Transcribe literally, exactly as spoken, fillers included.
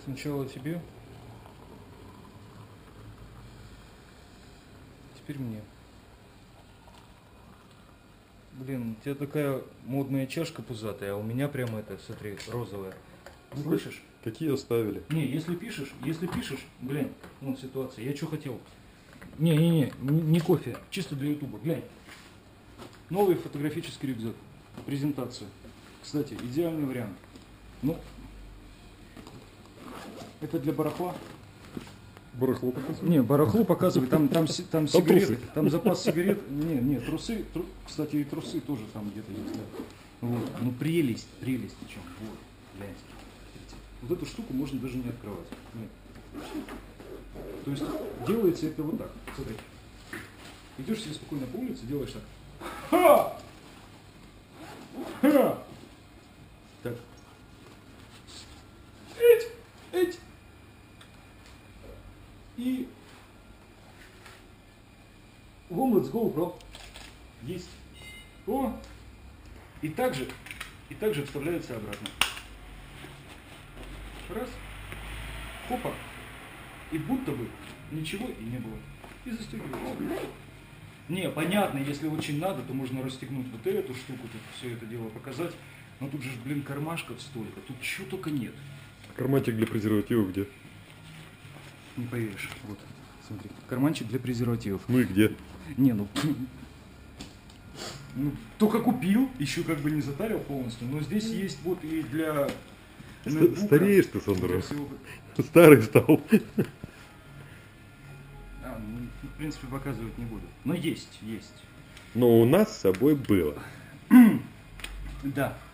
Сначала тебе, теперь мне. Блин, у тебя такая модная чашка пузатая, а у меня прямо это, смотри, розовая. Слышишь? Какие оставили? Не, если пишешь, если пишешь, глянь, вон ситуация, я что хотел. Не-не-не, не кофе, чисто для ютуба, глянь. Новый фотографический рюкзак, презентация. Кстати, идеальный вариант. Ну, это для барахла. Барахло показывает? Не, барахло показывает, там, там, си- там Там сигареты, трусы. там запас сигарет. Не, не, трусы, тру- кстати, и трусы тоже там где-то есть, да. Вот, ну прелесть, прелесть в чем, вот, гляньте. Видите? Вот эту штуку можно даже не открывать. Нет. То есть делается это вот так, смотри. Идешь себе спокойно по улице, делаешь так. Ха! Ха! Так. Эть! Эть! И Home Let's Go, bro. Есть. О! И также, и также вставляется обратно. Раз. Хопа. И будто бы ничего и не было. И застегивается. Не, понятно, если очень надо, то можно расстегнуть вот эту штуку, тут все это дело показать. Но тут же, блин, кармашков столько. Тут чего только нет. Карманчик для презерватива где? Не поверишь. Вот, смотри. Карманчик для презервативов. Ну и где? Не, ну, ну, только купил, еще как бы не затарил полностью, но здесь есть вот и для ноутбука. Стареешь ты, Сандра. для всего. Старый стал. А, ну, в принципе, показывать не буду. Но есть, есть. Но у нас с собой было. Да.